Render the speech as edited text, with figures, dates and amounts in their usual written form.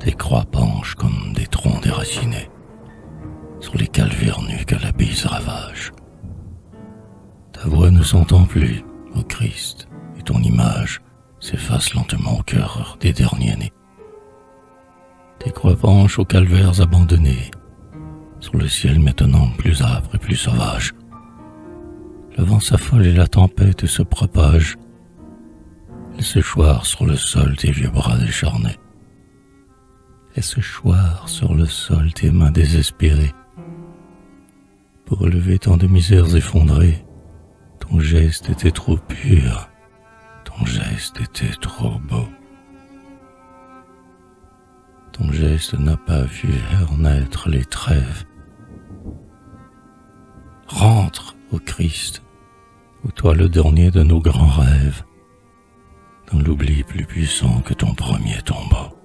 Tes croix penchent comme des troncs déracinés sur les calvaires nus que la bise ravage. Ta voix ne s'entend plus, ô Christ, et ton image s'efface lentement au cœur des derniers nés. Tes croix penchent aux calvaires abandonnés, sur le ciel maintenant plus âpre et plus sauvage. Le vent s'affole et la tempête se propage. Laisse choir sur le sol tes vieux bras décharnés. Laisse choir sur le sol tes mains désespérées. Pour relever tant de misères effondrées, ton geste était trop pur, ton geste était trop beau. Ton geste n'a pas vu naître les trêves. Rentre, ô Christ, ô toi le dernier de nos grands rêves, dans l'oubli plus puissant que ton premier tombeau.